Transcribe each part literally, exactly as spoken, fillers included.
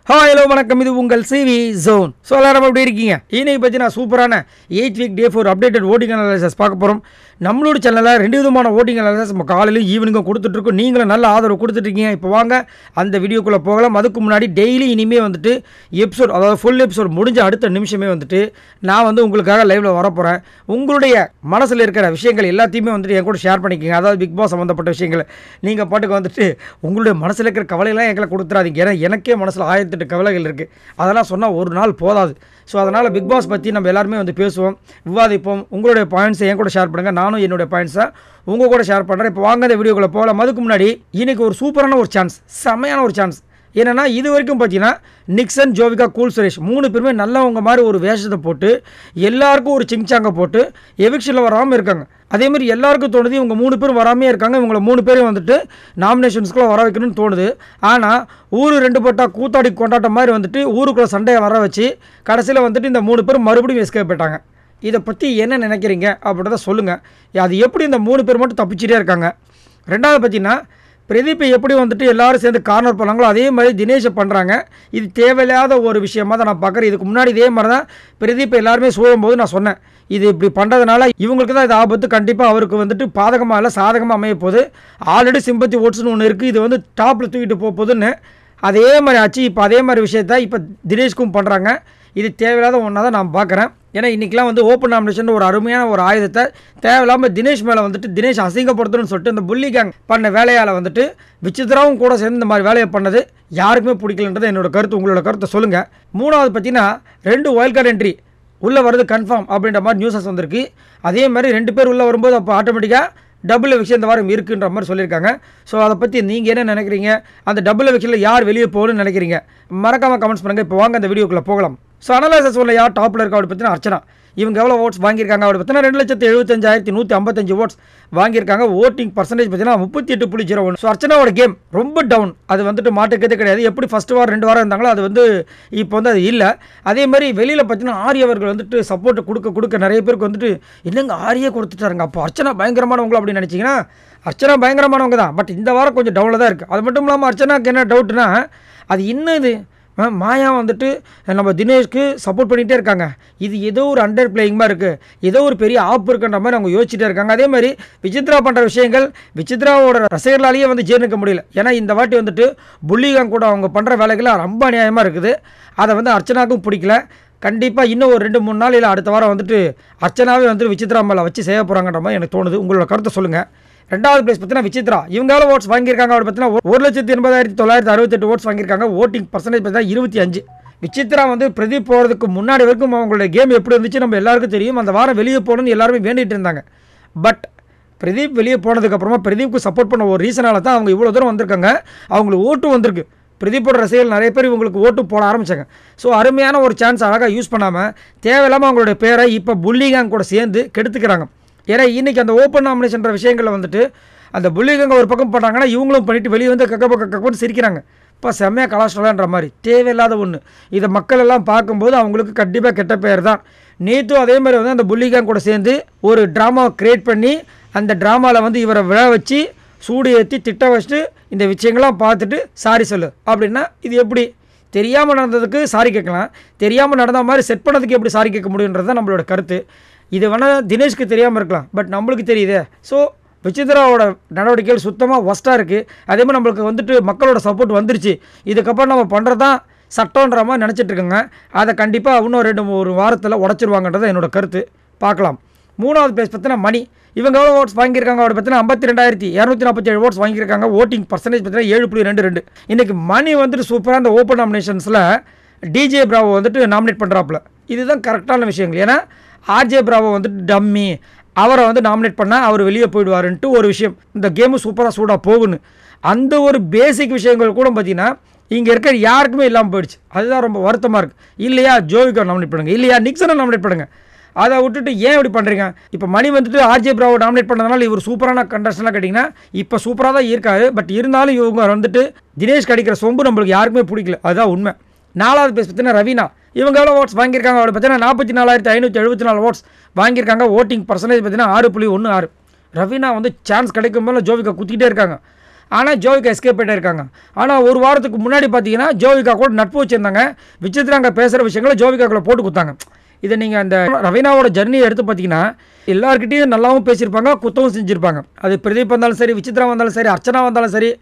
Hi hello வணக்கம், இது உங்கள் சிவி ஜோன். ஸோ எல்லாரும் எப்படி இருக்கீங்க? இன்னைக்கு பற்றி நான் சூப்பரான eight week day four updated voting analysis பார்க்க போகிறோம். நம்மளோட சேனலில் ரெண்டு விதமான ஓட்டிங் அனாலிசிஸ் நம்ம காலையிலும் ஈவினிங்கும் கொடுத்துட்ருக்கோம். நீங்களும் நல்ல ஆதரவு கொடுத்துட்ருக்கீங்க. இப்போ வாங்க அந்த வீடியோக்குள்ளே போகலாம். அதுக்கு முன்னாடி டெய்லி இனிமேல் வந்துட்டு எபிசோட், அதாவது ஃபுல் எபிசோட் முடிஞ்ச அடுத்த நிமிஷமே வந்துட்டு நான் வந்து உங்களுக்காக லைவில் வரப்போகிறேன். உங்களுடைய மனசில் இருக்கிற விஷயங்கள் எல்லாத்தையுமே வந்துட்டு என் கூட ஷேர் பண்ணிக்கோங்க. அதாவது பிக் பாஸ் சம்மந்தப்பட்ட விஷயங்கள் நீங்கள் பாட்டுக்கு வந்துட்டு உங்களுடைய மனசில் இருக்கிற கவலையெல்லாம் எங்களை கொடுத்துறாதீங்க. ஏன்னா எனக்கே மனசில் ஆயிரத்தி எட்டு கவலைகள் இருக்குது. அதெல்லாம் சொன்னால் ஒரு நாள் போதாது. ஸோ அதனால் பிக் பாஸ் பற்றி நம்ம எல்லாருமே வந்து பேசுவோம், விவாதிப்போம். உங்களுடைய பாயிண்ட்ஸை என் கூட ஷேர் பண்ணுங்கள், நானும் என்னுடைய பாயிண்ட்ஸை உங்கள் கூட ஷேர் பண்ணுறேன். இப்போ வாங்க இந்த வீடியோக்குள்ளே போகலாம். அதுக்கு முன்னாடி இன்றைக்கி ஒரு சூப்பரான ஒரு சான்ஸ், செம்மையான ஒரு சான்ஸ். என்னென்னா இது வரைக்கும் பார்த்தீங்கன்னா நிக்சன், ஜோவிகா, கூல் சுரேஷ் மூணு பேருமே நல்லவங்க மாதிரி ஒரு வேஷத்தை போட்டு எல்லாருக்கும் ஒரு சிங்சாங்க போட்டு எவிக்ஷனில் வராமல் இருக்காங்க. அதேமாதிரி எல்லாருக்கும் தோணுது இவங்க மூணு பேரும் வராமே இருக்காங்க, இவங்களை மூணு பேரும் வந்துட்டு நாமினேஷன்ஸ்குள்ளே வர வைக்கணும்னு தோணுது. ஆனால் ஊர் ரெண்டு பட்டா கூத்தாடி கொண்டாட்டம் மாதிரி வந்துட்டு ஊருக்குள்ளே சண்டையை வர வச்சு கடைசியில் வந்துட்டு இந்த மூணு பேரும் மறுபடியும் எஸ்கேப் போயிட்டாங்க. இதை பற்றி என்ன நினைக்கிறீங்க அப்படின்றத சொல்லுங்கள். அது எப்படி இந்த மூணு பேர் மட்டும் தப்பிச்சிட்டே இருக்காங்க? ரெண்டாவது பார்த்தீங்கன்னா பிரதீப்பை எப்படி வந்துட்டு எல்லாரும் சேர்ந்து கார்னர் பண்ணாங்களோ அதே மாதிரி தினேஷை பண்ணுறாங்க. இது தேவையில்லாத ஒரு விஷயமாக தான் நான் பார்க்குறேன். இதுக்கு முன்னாடி இதே மாதிரி தான் பிரதீப்பை எல்லாருமே சூழும்போது நான் சொன்னேன், இது இப்படி பண்ணுறதுனால இவங்களுக்கு தான் இது ஆபத்து, கண்டிப்பாக அவருக்கு வந்துட்டு பாதகமாக இல்லை சாதகமாக அமைய போகுது. ஆல்ரெடி சிம்பத்தி ஓட்ஸ்னு ஒன்று இருக்குது, இது வந்து டாப்பில் தூக்கிட்டு போக போகுதுன்னு. அதே மாதிரி ஆச்சு. இப்போ அதே மாதிரி விஷயத்த இப்போ தினேஷ்க்கும் பண்ணுறாங்க. இது தேவையில்லாத ஒன்றா தான் நான் பார்க்குறேன். ஏன்னா இன்றைக்கெலாம் வந்து ஓப்பன் நாமினேஷன் ஒரு அருமையான ஒரு ஆயுதத்தை தேவையில்லாமல் தினேஷ் மேலே வந்துட்டு தினேஷ் அசிங்கப்படுத்தணும்னு சொல்லிட்டு இந்த புள்ளி கேங் பண்ண வேலையால் வந்துட்டு விசித்ராவும் கூட சேர்ந்து இந்த மாதிரி வேலையை பண்ணது யாருக்குமே பிடிக்கலன்றது என்னோட கருத்து. உங்களோட கருத்தை சொல்லுங்கள். மூணாவது பார்த்தீங்கன்னா ரெண்டு வைல்ட் கார்டு என்ட்ரி உள்ளே வருது கன்ஃபார்ம் அப்படின்ற மாதிரி நியூஸஸ் வந்திருக்கு. அதே மாதிரி ரெண்டு பேர் உள்ளே வரும்போது அப்போ ஆட்டோமேட்டிக்காக டபுள் எவிக்ஷன் இந்த வாரம் இருக்குன்ற மாதிரி சொல்லியிருக்காங்க. ஸோ அதை பற்றி நீங்கள் என்ன நினைக்கிறீங்க? அந்த டபுள் எவிக்ஷனில் யார் வெளியே போகணும்னு நினைக்கிறீங்க? மறக்காமல் கமெண்ட்ஸ் பண்ணுங்கள். இப்போ வாங்க அந்த வீடியோக்குள்ளே போகலாம். ஸோ அனலைசஸ் உள்ள யார் டாப்பில் இருக்கா அப்படி பார்த்தீங்கன்னா அர்ச்சனா. இவங்க எவ்வளோ ஓட்ஸ் வாங்கியிருக்காங்க அப்படி பார்த்தீங்கன்னா ரெண்டு லட்சத்து எழுபத்தஞ்சாயிரத்தி நூற்றி ஐம்பத்தஞ்சு ஓட்ஸ் வாங்கியிருக்காங்க. ஓட்டிங் பர்சன்டேஜ் பார்த்தீங்கன்னா முப்பத்தி எட்டு புள்ளி ஜீரோ ஒன்று. ஸோ அர்ச்சனாவோட கேம் ரொம்ப டவுன். அது வந்துட்டு மாட்டுக்கிறதே கிடையாது. எப்படி ஃபஸ்ட்டு வாரம் ரெண்டு வாரம் இருந்தாங்களோ அது வந்து இப்போ வந்து அது இல்லை. அதே மாதிரி வெளியில் பார்த்தீங்கன்னா ஆரிய அவர்கள் வந்துட்டு சப்போர்ட் கொடுக்க கொடுக்க நிறைய பேருக்கு வந்துட்டு என்னங்க ஆரியே கொடுத்துட்டாருங்க, அப்போ அர்ச்சனா பயங்கரமானவங்களா அப்படின்னு நினச்சிங்கன்னா அர்ச்சனா பயங்கரமானவங்க தான். பட் இந்த வாரம் கொஞ்சம் டவுனில் தான் இருக்குது. அது மட்டும் இல்லாமல் அர்ச்சனாக்கு என்ன டவுட்னா அது இன்னும் இது மாயா வந்துட்டு நம்ம தினேஷ்க்கு சப்போர்ட் பண்ணிகிட்டே இருக்காங்க. இது ஏதோ ஒரு அண்டர் பிளேயிங் மாதிரி இருக்குது, ஏதோ ஒரு பெரிய ஆப் இருக்குன்ற மாதிரி அவங்க யோசிச்சுட்டே இருக்காங்க. அதே மாதிரி விசித்ரா பண்ணுற விஷயங்கள் விசித்ராவோட ரசிகர்களாலேயே வந்து ஜீர்ணிக்க முடியல. ஏன்னா இந்த வாட்டி வந்துட்டு புள்ளிகாங் கூட அவங்க பண்ணுற வேலைகள் ரொம்ப அநியாயமாக இருக்குது. அதை வந்து அர்ச்சனாக்கும் பிடிக்கல. கண்டிப்பாக இன்னும் ஒரு ரெண்டு மூணு நாள் இல்லை அடுத்த வாரம் வந்துட்டு அர்ச்சனாவே வந்துட்டு விசித்ரா மேலே வச்சு செய்ய போகிறாங்கன்ற மாதிரி எனக்கு தோணுது. உங்களோட கருத்தை சொல்லுங்கள். ரெண்டாவது பிளேஸ் பார்த்தீங்கன்னா விசித்ரா. இவங்க எவ்வளோ ஓட்ஸ் வாங்கியிருக்காங்க அப்படி பார்த்தீங்கன்னா ஒரு லட்சத்து எண்பதாயிரத்தி தொள்ளாயிரத்தி அறுபத்தெட்டு ஓட்ஸ் வாங்கியிருக்காங்க. ஓட்டிங் பர்சன்டேஜ் பார்த்தீங்கன்னா இருபத்தி அஞ்சு. விசித்ரா வந்து பிரதீப் போகிறதுக்கு முன்னாடி வரைக்கும் அவங்களுடைய கேம் எப்படி இருந்துச்சு நம்ம எல்லாருக்கும் தெரியும். அந்த வாரம் வெளியே போகணும்னு எல்லாருமே வேண்டிகிட்டு இருந்தாங்க. பட் பிரதீப் வெளியே போனதுக்கப்புறமா பிரதீப்க்கு சப்போர்ட் பண்ண ஒரு ரீசனால தான் அவங்க இவ்வளோ தூரம் வந்திருக்காங்க. அவங்களுக்கு ஓட்டும் வந்திருக்கு. பிரதீப்போட ரசிகர்கள் நிறைய பேர் இவங்களுக்கு ஓட்டு போட ஆரம்பித்தாங்க. ஸோ அருமையான ஒரு சான்ஸ் அழகாக யூஸ் பண்ணாமல் தேவையில்லாமல் அவங்களுடைய பேரை இப்போ புள்ளிகாங் கூட சேர்ந்து கெடுத்துக்கிறாங்க. ஏன்னா இன்றைக்கி அந்த ஓப்பன் நாமினேஷன்ற விஷயங்களில் வந்துட்டு அந்த புள்ளிகங்க ஒரு பக்கம் பண்ணுறாங்கன்னா இவங்களும் பண்ணிவிட்டு வெளியே வந்து கக்க பக்க கக்கன்னு சிரிக்கிறாங்க. இப்போ செம்மையாக கலாச்சாரன்ற மாதிரி தேவையில்லாத ஒன்று. இதை மக்கள் எல்லாம் பார்க்கும்போது அவங்களுக்கு கண்டிப்பாக கெட்ட பேர் தான். நேற்றும் அதே மாதிரி வந்து அந்த புள்ளிகங்க கூட சேர்ந்து ஒரு ட்ராமாவை க்ரியேட் பண்ணி அந்த ட்ராமாவில் வந்து இவரை விழா வச்சு சூடு ஏற்றி திட்ட வச்சுட்டு இந்த விஷயங்கள்லாம் பார்த்துட்டு சாரி சொல்லு அப்படின்னா இது எப்படி? தெரியாமல் நடந்ததுக்கு சாரி கேட்கலாம், தெரியாமல் நடந்த மாதிரி செட் பண்ணதுக்கு எப்படி சாரி கேட்க முடியுன்றது தான் நம்மளோட கருத்து. இது வேணால் தினேஷ்க்கு தெரியாமல் இருக்கலாம், பட் நம்மளுக்கு தெரியுது. ஸோ விசித்ராவோட நடவடிக்கைகள் சுத்தமாக ஒஸ்ட்டாக இருக்குது. அதே மாதிரி நம்மளுக்கு வந்துட்டு மக்களோட சப்போர்ட் வந்துருச்சு. இதுக்கப்புறம் நம்ம பண்ணுறது தான் சட்டன்ற மாதிரி நினச்சிட்ருக்கோங்க. அதை கண்டிப்பாக இன்னும் ரெண்டு ஒரு வாரத்தில் உடச்சிருவாங்கன்றது என்னோட கருத்து. பார்க்கலாம். மூணாவது பிளேஸ் பார்த்தீங்கன்னா மணி. இவங்க எவ்வளோ ஓட்ஸ் வாங்கியிருக்காங்க அப்படி பார்த்தீங்கன்னா ஐம்பத்தி ரெண்டாயிரத்தி இரநூத்தி நாற்பத்தி ஏழு ஓட்ஸ் வாங்கியிருக்காங்க. ஓட்டிங் பர்சன்டேஜ் பார்த்தீங்கன்னா ஏழு புள்ளி ரெண்டு ரெண்டு. இன்றைக்கி மணி வந்துட்டு சூப்பராக அந்த ஓப்பன் நாமினேஷன்ஸில் டிஜே பிராவோ வந்துட்டு நாமினேட் பண்ணுறாப்புல. இதுதான் கரெக்டான விஷயங்கள். ஏன்னா ஆர்ஜே பிராவோ வந்துட்டு டம்மி, அவரை வந்து நாமினேட் பண்ணால் அவர் வெளியே போயிடுவாருன்ட்டு ஒரு விஷயம். இந்த கேமு சூப்பராக சூடாக போகுன்னு அந்த ஒரு பேசிக் விஷயங்கள் கூட பார்த்திங்கன்னா இங்கே இருக்கிற யாருக்குமே இல்லாமல் போயிடுச்சு. அதுதான் ரொம்ப வருத்தமாக இருக்குது. இல்லையா ஜோவிகா நாமினேட் பண்ணுங்கள், இல்லையா நிக்சனை நாமினேட் பண்ணுங்கள். அதை விட்டுட்டு ஏன் இப்படி பண்ணுறீங்க? இப்போ மணி வந்துட்டு ஆர்ஜே பிராவோ நாமினேட் பண்ணதுனால இவர் சூப்பரான கண்டஸ்டன்லாம் கேட்டிங்கன்னா இப்போ சூப்பராக தான் இருக்காரு. பட் இருந்தாலும் இவங்க வந்துட்டு தினேஷ் கிடைக்கிற சொம்பு நம்மளுக்கு யாருக்குமே பிடிக்கல, அதுதான் உண்மை. நாலாவது பேஸ் பார்த்தீங்கன்னா ரவீனா. இவங்க எவ்வளோ ஓட்ஸ் வாங்கியிருக்காங்க அப்படி பார்த்தீங்கன்னா நாற்பத்தி நாலாயிரத்தி ஐநூற்றி எழுபத்தி நாலு ஓட்ஸ் வாங்கியிருக்காங்க. ஓட்டிங் பர்சன்டேஜ் பார்த்தீங்கன்னா ஆறு புள்ளி ஒன்று ஆறு. ரவீனா வந்து சான்ஸ் கிடைக்கும் போது ஜோவிகா குத்திக்கிட்டே இருக்காங்க. ஆனால் ஜோவிகா எஸ்கேப் ஆகிட்டே இருக்காங்க. ஆனால் ஒரு வாரத்துக்கு முன்னாடி பார்த்தீங்கன்னா ஜோவிகா கூட நட்பு வச்சுருந்தாங்க. விசித்ராங்க பேசுகிற விஷயங்களை ஜோவிகாக்குள்ளே போட்டு கொடுத்தாங்க. இதை நீங்கள் அந்த ரவீனாவோட ஜர்னியை எடுத்து பார்த்தீங்கன்னா எல்லாருக்கிட்டையும் நல்லாவும் பேசியிருப்பாங்க, குத்தவும் செஞ்சுருப்பாங்க. அது பிரதீப் வந்தாலும் சரி, விசித்ரா வந்தாலும் சரி, அர்ச்சனா வந்தாலும் சரி,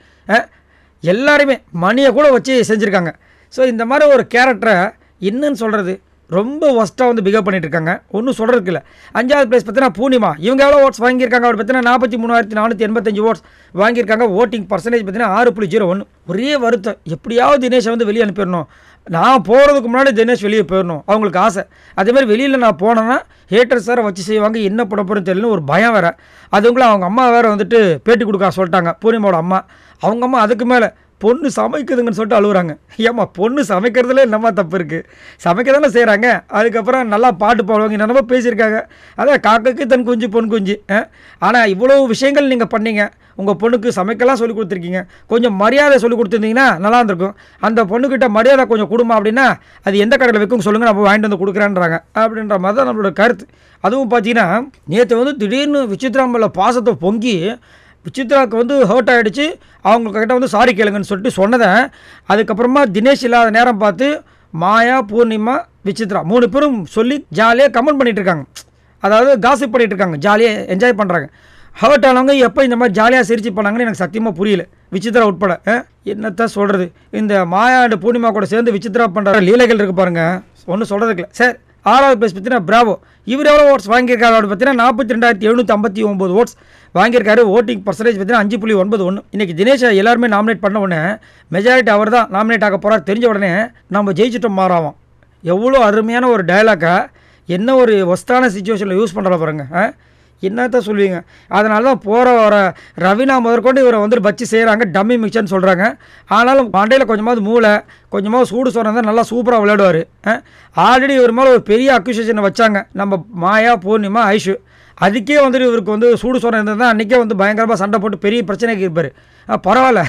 எல்லாருமே மணியை கூட வச்சு செஞ்சுருக்காங்க. ஸோ இந்த மாதிரி ஒரு கேரக்டரை என்னன்னு சொல்கிறது, ரொம்ப ஒஸ்ட்டாக வந்து பிகேவ் பண்ணிட்டு இருக்காங்க. ஒன்றும் சொல்கிறதுக்கு இல்லை. அஞ்சாவது பிளேஸ் பார்த்தீங்கன்னா பூர்ணிமா. இவங்க எவ்வளோ ஓட்ஸ் வாங்கியிருக்காங்க அப்படி பார்த்தீங்கன்னா நாற்பத்தி மூணாயிரத்தி நானூற்றி எண்பத்தஞ்சு ஓட்ஸ் வாங்கியிருக்காங்க. ஓட்டிங் பர்சன்டேஜ் பார்த்தீங்கன்னா ஆறு புள்ளி ஜீரோ ஒன்று. ஒரே வருத்தம், எப்படியாவது தினேஷை வந்து வெளியே அனுப்பிடணும். நான் போகிறதுக்கு முன்னாடி தினேஷ் வெளியே போயிடணும் அவங்களுக்கு ஆசை. அதேமாதிரி வெளியில் நான் போனேன்னா ஹேட்டர்ஸ் வேறு வச்சு செய்வாங்க, என்ன பண்ண போகிறேன்னு தெரியலன்னு ஒரு பயம் வேறு. அதுக்குள்ளே அவங்க அம்மா வேறு வந்துட்டு பேட்டி கொடுக்க சொல்லிட்டாங்க, பூர்ணிமாவோட அம்மா. அவங்க அம்மா அதுக்கு மேலே பொண்ணு சமைக்குதுங்கன்னு சொல்லிட்டு அழுகுறாங்க. ஏம்மா பொண்ணு சமைக்கிறதுல என்னம்மா தப்பு இருக்குது, சமைக்க தானே செய்கிறாங்க. அதுக்கப்புறம் நல்லா பாட்டு பாடுவாங்க, என்னென்னமோ பேசியிருக்காங்க. அதான் காக்கைக்கு தன் குஞ்சு பொன் குஞ்சு. ஆனால் இவ்வளோ விஷயங்கள் நீங்கள் பண்ணீங்க, உங்கள் பொண்ணுக்கு சமைக்கலாம் சொல்லி கொடுத்துருக்கீங்க, கொஞ்சம் மரியாதை சொல்லி கொடுத்துருந்தீங்கன்னா நல்லா இருந்திருக்கும். அந்த பொண்ணுக்கிட்ட மரியாதை கொஞ்சம் கொடுமா அப்படின்னா அது எந்த கடையில் வைக்கும் சொல்லுங்கள், நம்ம வாங்கிட்டு வந்து கொடுக்குறேன்றாங்க அப்படின்ற மாதிரி தான் நம்மளோட கருத்து. அதுவும் பார்த்தீங்கன்னா நேற்று வந்து திடீர்னு விசித்ரா மேலே பாசத்தை பொங்கி விசித்ராவுக்கு வந்து ஹர்ட் ஆகிடுச்சு, அவங்கக்கிட்ட வந்து சாரி கேளுங்கன்னு சொல்லிட்டு சொன்னதை அதுக்கப்புறமா தினேஷ் இல்லாத நேரம் பார்த்து மாயா, பூர்ணிமா, விசித்ரா மூணு பேரும் சொல்லி ஜாலியாக கமெண்ட் பண்ணிகிட்டு இருக்காங்க. அதாவது காசிப் பண்ணிகிட்டு இருக்காங்க, ஜாலியாக என்ஜாய் பண்ணுறாங்க. ஹர்ட் ஆனவங்க எப்போ இந்த மாதிரி ஜாலியாக சிரிச்சு பண்ணாங்கன்னு எனக்கு சத்தியமாக புரியல, விசித்ரா உட்பட. என்னத்தான் சொல்கிறது, இந்த மாயா அண்ட் பூர்ணிமா கூட சேர்ந்து விசித்ரா பண்ணுற லீலைகள் இருக்குது பாருங்கள், ஒன்றும் சொல்கிறதுக்கு இல்லை. சார் ஆறாவது பிளேஸ் பார்த்தீங்கன்னா பிராவோ. இவர் எவ்வளோ ஓட்ஸ் வாங்கியிருக்காரு அப்படின்னு பார்த்தீங்கன்னா நாற்பத்தி ரெண்டாயிரத்தி எழுநூற்றி ஐம்பத்தி ஒம்பது ஓட்ஸ் வாங்கியிருக்காரு. ஓட்டிங் பர்சன்டேஜ் பார்த்தீங்கன்னா அஞ்சு புள்ளி ஒன்பது ஒன்று. இன்றைக்கி தினேஷை எல்லாருமே நாமினேட் பண்ண உடனே மெஜாரிட்டி அவர் தான் நாமினேட் ஆக போகிறார் தெரிஞ்ச உடனே நம்ம ஜெயிச்சிட்டோம் மாறாவோம். எவ்வளோ அருமையான ஒரு டயலாக்கை என்ன ஒரு ஒஸ்டான சுச்சுவேஷனில் யூஸ் பண்ணுற பாருங்க. என்னத்தான் சொல்லுவீங்க. அதனால தான் போகிற வர ரவீனா முதற்கொண்டு இவரை வந்து வச்சு செய்கிறாங்க, டம்மி மிக்சர்னு சொல்கிறாங்க. ஆனாலும் மண்டையில் கொஞ்சமாவது மூளை, கொஞ்சமாவது சூடு சொன்னா நல்லா சூப்பராக விளையாடுவார். ஆல்ரெடி இவர் மேலே ஒரு பெரிய அக்யூசேஷனை வச்சாங்க நம்ம மாயா, பூர்ணிமா, ஐஷு. அதுக்கே வந்துட்டு இவருக்கு வந்து சூடு சொன்ன இருந்தது தான் அன்றைக்கே வந்து பயங்கரமாக சண்டை போட்டு பெரிய பிரச்சனைக்கு இருப்பார். பரவாயில்ல,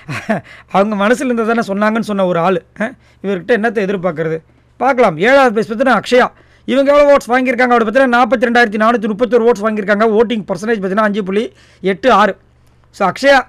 அவங்க மனசில் இருந்தது தானே சொன்னாங்கன்னு சொன்ன ஒரு ஆள். இவர்கிட்ட என்னத்தை எதிர்பார்க்குறது, பார்க்கலாம். ஏழாவது பிளேஸ் பார்த்தீங்கன்னா அக்ஷயா. இவங்க எவ்வளோ ஓட்ஸ் வாங்கியிருக்காங்க அப்படி பார்த்தீங்கன்னா நாற்பத்தி ரெண்டாயிரத்தி நானூற்றி முப்பத்தொரு ஓட்ஸ் வாங்கியிருக்காங்க. ஓட்டிங் பர்சன்டேஜ் பார்த்தீங்கன்னா அஞ்சு புள்ளி எட்டு ஆறு. ஸோ அக்ஷயா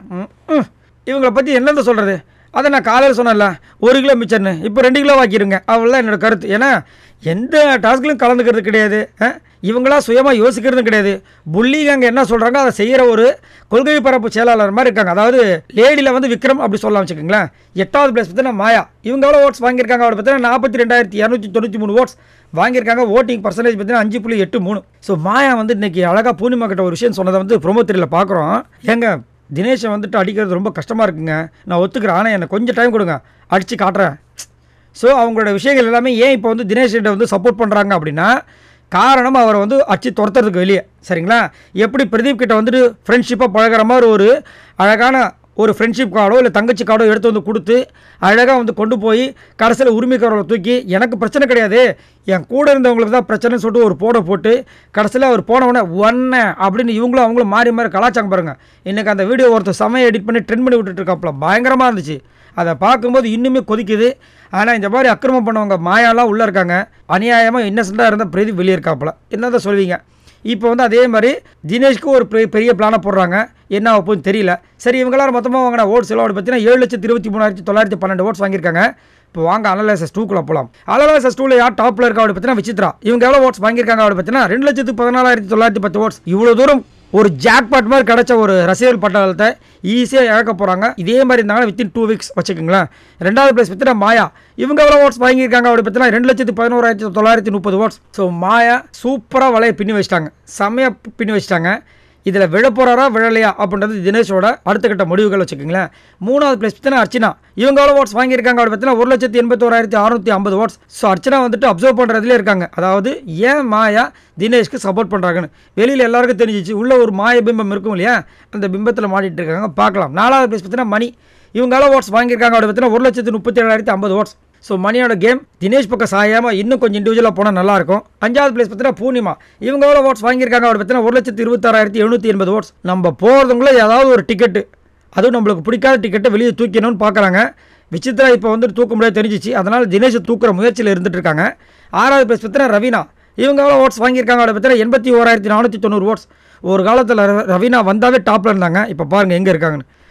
இவங்களை பற்றி என்னென்ன சொல்கிறது, அதை நான் காலையில் சொன்னேன்ல ஒரு கிலோ மிச்சர்னு, இப்போ ரெண்டு கிலோ வாக்கிடுங்க, அவ்வளோதான் என்னோடய கருத்து. ஏன்னா எந்த டாஸ்க்லையும் கலந்துக்கிறது கிடையாது, இவங்களா சுயமாக யோசிக்கிறதும் கிடையாது. புள்ளிங்க அங்கே என்ன சொல்கிறாங்க அதை செய்கிற ஒரு கொள்கை பரப்பு செயலாளர் மாதிரி இருக்காங்க. அதாவது லேடியில் வந்து விக்ரம் அப்படி சொல்லலாம் வச்சுக்கோங்களேன். எட்டாவது பிளேஸ் பார்த்தீங்கன்னா மாயா. இவங்க எவ்வளோ ஓட்ஸ் வாங்கியிருக்காங்க அப்படி பார்த்தீங்கன்னா நாற்பத்தி ரெண்டாயிரத்தி இரநூத்தி தொண்ணூற்றி மூணு ஓட்ஸ் வாங்கியிருக்காங்க. ஓட்டிங் பர்சன்டேஜ் பார்த்தீங்கன்னா அஞ்சு புள்ளி எட்டு மூணு. ஸோ மாயா வந்து இன்றைக்கி அழகாக பூர்ணிமா கிட்ட ஒரு விஷயம் சொன்னதை வந்து ப்ரோமோ த்ரீயில் பார்க்குறோம். ஏங்க தினேஷை வந்துட்டு அடிக்கிறது ரொம்ப கஷ்டமாக இருக்குங்க, நான் ஒத்துக்கிறேன், ஆனால் எனக்கு கொஞ்சம் டைம் கொடுங்க, அடித்து காட்டுறேன். ஸோ அவங்களோட விஷயங்கள் எல்லாமே ஏன் இப்போ வந்து தினேஷ்கிட்ட வந்து சப்போர்ட் பண்ணுறாங்க அப்படின்னா காரணம் அவரை வந்து அடிச்சு துரத்துறதுக்கு வெளியே. சரிங்களா, எப்படி பிரதீப் கிட்ட வந்துட்டு ஃப்ரெண்ட்ஷிப்பாக பழகிற மாதிரி ஒரு அழகான ஒரு ஃப்ரெண்ட்ஷிப் கார்டோ இல்லை தங்கச்சி கார்டோ எடுத்து வந்து கொடுத்து அழகாக வந்து கொண்டு போய் கடைசியில் உரிமைக்காரரை தூக்கி எனக்கு பிரச்சனை கிடையாது, என் கூட இருந்தவங்களுக்கு தான் பிரச்சனைன்னு சொல்லிட்டு ஒரு போட போட்டு கடைசியில் அவர் போனவுடனே ஒன்றை அப்படின்னு இவங்களும் அவங்களும் மாறி மாறி கலாச்சாங்க பாருங்கள். இன்றைக்கி அந்த வீடியோ ஒருத்தர் செமையை எடிட் பண்ணி ட்ரெண்ட் பண்ணி விட்டுட்டு இருக்காப்புல, பயங்கரமாக இருந்துச்சு. அதை பார்க்கும்போது இன்னுமே கொதிக்குது. ஆனால் இந்த மாதிரி அக்கிரமம் பண்ணவங்க மாயாலாம் உள்ளே இருக்காங்க, அநியாயமாக இன்னசென்ட்டாக இருந்தால் பிரதீப் வெளியே இருக்காப்புல, என்ன தான் சொல்வீங்க. இப்போ வந்து அதே மாதிரி தினேஷ்க்கு ஒரு பெரிய பிளானை போடுறாங்க, என்ன ஆகும்னு தெரியல. சரி, இவங்களாம் மொத்தமாக வாங்கின ஓட்ஸ் எல்லாம் பார்த்தீங்கன்னா ஏழு லட்சத்து இருபத்தி மூணாயிரத்தி தொள்ளாயிரத்தி பன்னெண்டு ஓட்ஸ் வாங்கியிருக்காங்க. இப்போ வாங்க அனலைசஸ் டூக்குள்ள போகலாம். அனலைசஸ் டூவில் யார் டாப்பில் இருக்கா அப்படி பார்த்தீங்கன்னா விசித்ரா. இவங்க எவ்வளோ ஓட்ஸ் வாங்கியிருக்காங்க அப்படி பார்த்தீங்கன்னா ரெண்டு லட்சத்து பதினாலாயிரத்தி தொள்ளாயிரத்தி பத்து ஓட்ஸ். இவ்வளோ தூரம் ஒரு ஜாக்பாட் மாதிரி கிடச்ச ஒரு ரசிகர்கள் பட்டாளத்தை ஈஸியாக இழக்க போகிறாங்க. இதே மாதிரி இருந்தாங்கன்னா வித்தின் டூ வீக்ஸ் வச்சுக்கோங்களேன். ரெண்டாவது பிளேஸ் பார்த்தீங்கன்னா மாயா. இவங்க எவ்வளோ ஓட்ஸ் வாங்கியிருக்காங்க அப்படி பார்த்தீங்கன்னா ரெண்டு லட்சத்து பதினோராயிரத்தி தொள்ளாயிரத்தி முப்பது ஓட்ஸ். ஸோ மாயா சூப்பராக வலையை பின்னி வச்சிட்டாங்க, செம்மையாக பின்னி வச்சிட்டாங்க. இதில் விழ போகிறாரா விழலையா அப்படின்றது தினேஷோட அடுத்த கட்ட முடிவுகள் வச்சுக்கோங்களேன். மூணாவது பிளேஸ் பார்த்தீங்கன்னா அர்ச்சனா. இவங்க எவ்வளோ ஓட்ஸ் வாங்கியிருக்காங்க அப்படி பார்த்தீங்கன்னா ஒரு லட்சத்து எண்பத்தோராயிரத்தி அறுநூற்றி ஐம்பது ஓட்ஸ். ஸோ அர்ச்சனா வந்துட்டு அப்சர்வ் பண்ணுறதுலேயே இருக்காங்க. அதாவது ஏன் மாயா தினேஷ்க்கு சப்போர்ட் பண்ணுறாங்கன்னு வெளியில் எல்லாருக்கும் தெரிஞ்சிச்சு. உள்ள ஒரு மாய பிம்பம் இருக்கும் இல்லையா, அந்த பிம்பத்தில் மாட்டிகிட்டு இருக்காங்க, பார்க்கலாம். நாலாவது பிளேஸ் பார்த்தீங்கன்னா மணி. இவங்க எவ்வளோ ஓட்ஸ் வாங்கியிருக்காங்க அப்படி பார்த்தீங்கன்னா ஒரு லட்சத்து முப்பத்தி ஏழாயிரத்தி ஐம்பது ஓட்ஸ். ஸோ மணியோட கேம் தினேஷ் பக்கம் சாயாமல் இன்னும் கொஞ்சம் இண்டிவிஜுவலாக போனால் நல்லாயிருக்கும். அஞ்சாவது பிளேஸ் பார்த்தீங்கன்னா பூர்ணிமா. இவங்க எவ்வளோ ஓட்ஸ் வாங்கியிருக்காங்க அப்படி பார்த்தீங்கன்னா ஒரு லட்சத்து இருபத்தாறாயிரத்தி எழுநூற்றி எண்பது ஓட்ஸ். நம்ம போகிறதுக்குள்ளே ஏதாவது ஒரு டிக்கெட்டு, அதுவும் நம்மளுக்கு பிடிக்காத டிக்கெட்டை வெளியே தூக்கணும்னு பார்க்குறாங்க. விசித்ரா இப்போ வந்து தூக்க முடியாது தெரிஞ்சிச்சு, அதனால் தினேஷ் தூக்குற முயற்சியில் இருந்துட்டு இருக்காங்க. ஆறாவது பிளேஸ் பார்த்தீங்கன்னா ரவீனா. இவங்க எவ்வளோ ஓட்ஸ் வாங்கியிருக்காங்க அப்படி பார்த்தீங்கன்னா எண்பத்தி ஓராயிரத்தி நானூற்றி தொண்ணூறு ஓட்ஸ். ஒரு காலத்தில் ரவீனா வந்தாவே டாப்பில் இருந்தாங்க, இப்போ பாருங்கள் எங்கே இருக்காங்கன்னு.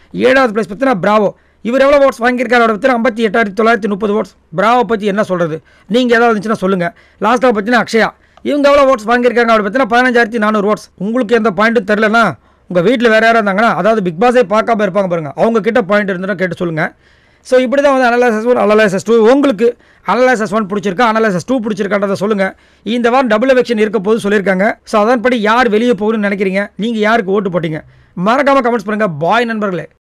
ஏழாவது பிளேஸ் பார்த்தீங்கன்னா பிராவோ. இவர் எவ்வளோ ஓட்ஸ் வாங்கியிருக்காரு அவரை பற்றினா ஐம்பத்தி எட்டாயிரத்தி தொள்ளாயிரத்தி முப்பது ஓட்ஸ். பிராவோ பற்றி என்ன சொல்கிறது, நீங்கள் ஏதாவது இருந்துச்சுன்னா சொல்லுங்கள். லாஸ்ட்டாக பார்த்தீங்கன்னா அக்ஷயா, இவங்க எவ்வளோ ஓட்ஸ் வாங்கியிருக்காங்க அவரை பற்றினா பதினஞ்சாயிரத்தி நானூறு ஓட்ஸ். உங்களுக்கு எந்த பாயிண்ட்டும் தெரிலனா உங்கள் வீட்டில் வேறு யாராக இருந்தாங்கன்னா, அதாவது பிக் பாஸே பார்க்காம இருப்பாங்க பாருங்கள், அவங்க கிட்ட பாயிண்ட் இருந்துன்னா கேட்டு சொல்லுங்கள். ஸோ இப்படி தான் வந்து அனலைசஸ் ஒன் அனலைசஸ் டூ. உங்களுக்கு அனலைசஸ் ஒன் பிடிச்சிருக்கா அனலைசஸ் டூ பிடிச்சிருக்கான்றதை சொல்லுங்கள். இந்த வாரம் டபுள் எலெக்ஷன் இருக்க போது சொல்லியிருக்காங்க. ஸோ அதன்படி யார் வெளியே போகணும்னு நினைக்கிறீங்க, நீங்கள் யாருக்கு ஓட்டு போட்டீங்க மறக்காமல் கமெண்ட்ஸ் பண்ணுங்கள். பாய் நண்பர்களே.